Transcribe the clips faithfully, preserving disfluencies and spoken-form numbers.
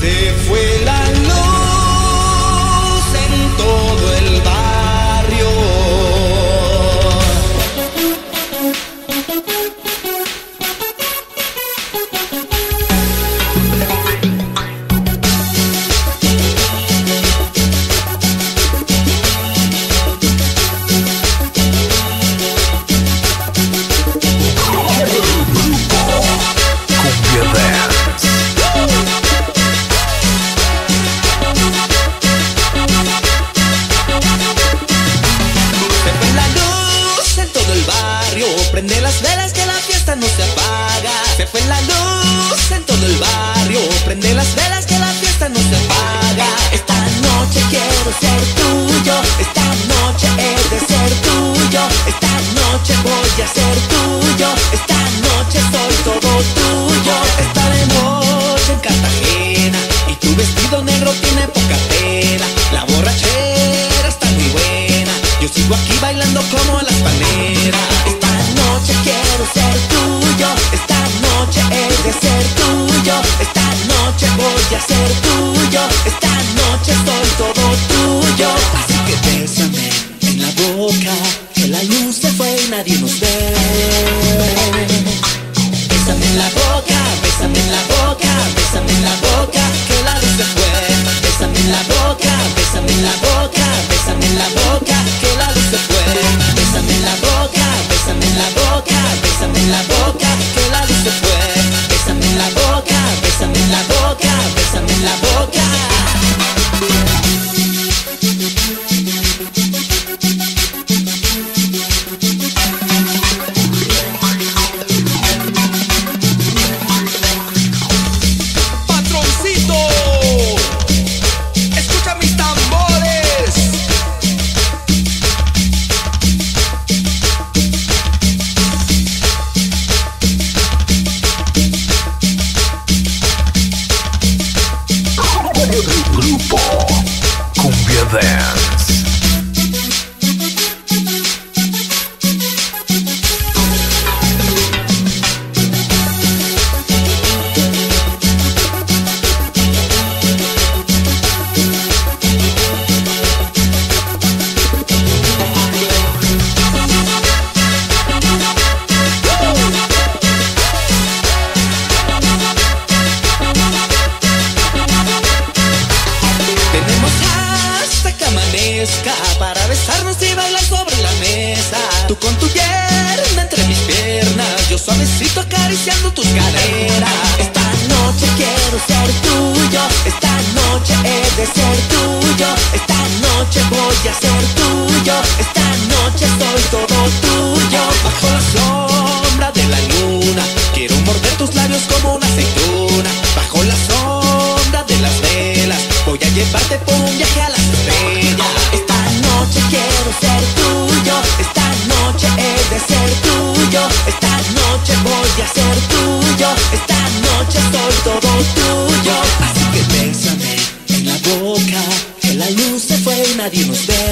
Se fue la luz en todo el barrio. Prende las velas que la fiesta no se apaga. Se fue la luz en todo el barrio. Prende las velas que la fiesta no se apaga. Esta noche quiero ser tuyo. Esta noche he de ser tuyo. Esta noche voy a ser tuyo. Esta noche soy todo tuyo. Esta de noche en Cartagena y tu vestido negro tiene poca tela. La borrachera está muy buena. Yo sigo aquí bailando como las palmeras. Quiero ser tuyo, esta noche he de ser tuyo. Esta noche voy a ser tuyo. Esta noche soy todo tuyo. Así que bésame en la boca, que la luz se fue y nadie nos ve. Bésame en la boca, bésame en la boca, bésame en la boca, que la luz se fue. Bésame en la boca, bésame en la boca, bésame en la boca, que la luz se fue. Bésame en la boca, bésame en la boca, bésame en la boca, que la luz se fue. Bésame en la boca, bésame en la boca, bésame en la boca. Para besarnos y bailar sobre la mesa. Tú con tu pierna entre mis piernas, yo suavecito acariciando tus caderas. Esta noche quiero ser tuyo. Esta noche he de ser tuyo. Esta noche voy a ser tuyo. Esta noche soy todo tuyo. Bajo la sombra de la luna quiero morder tus labios como una aceituna. Bajo la sombra de las velas voy a llevarte por un viaje a las estrellas. Esta noche quiero ser tuyo. Esta noche he de ser tuyo. Esta noche voy a ser tuyo. Esta noche soy todo tuyo. Así que bésame en la boca, que la luz se fue y nadie nos ve.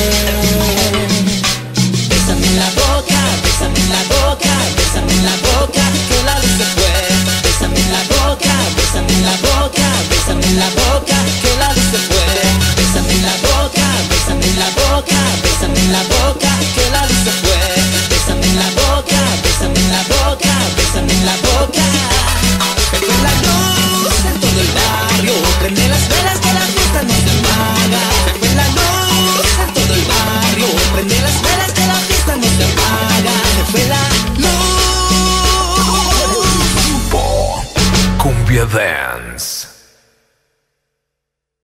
Bésame en la boca, bésame en la boca, bésame en la boca, que la luz se fue. Bésame en la boca, bésame en la boca, bésame en la boca, que la luz se fue. Bésame en la boca, bésame en la boca, bésame en la boca, que la luz se fue. Bésame en la boca, bésame en la boca, bésame en la boca. Se fue la luz en todo el barrio. Prende las velas que la fiesta no se apaga. Se fue la luz en todo el barrio. Prende las velas que la fiesta no se apaga. Se fue la luz. Cumbia Dance.